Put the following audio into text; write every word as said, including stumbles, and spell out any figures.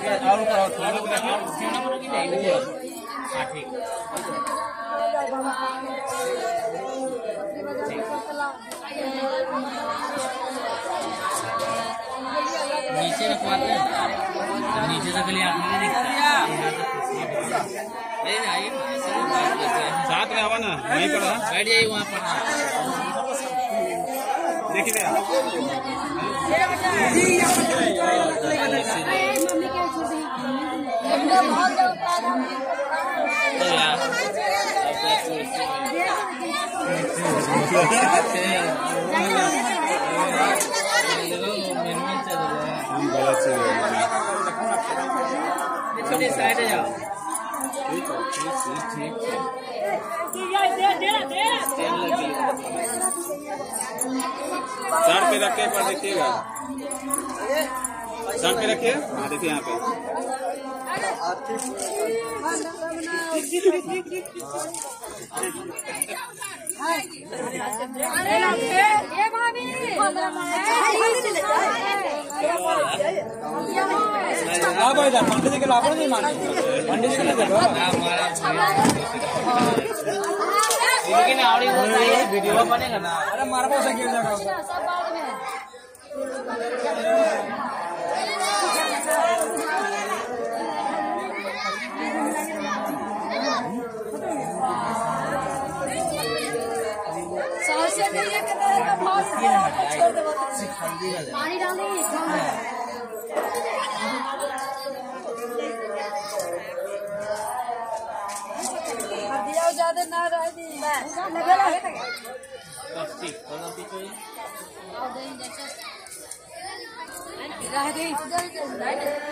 और ऊपर और थोड़ा सा क्यों ना करो कि नहीं हां ठीक नीचे रखवाते हैं नीचे से गली आंख नहीं दिखता नहीं आइए साथ में आवा ना वहीं पर बैठ जाइए वहाँ पर देखिए छोटी साइड जाओ ठीक ठीक सर पे रखे पर देखिएगा सर पे रखिए हाँ देखिए यहाँ पे पंडित जी के लाभ नहीं माने पंडित जी के वीडियो बनेगा ना अरे हमारे पास गिर जाएगा पानी डालें ज्यादा ना रह दी रह गई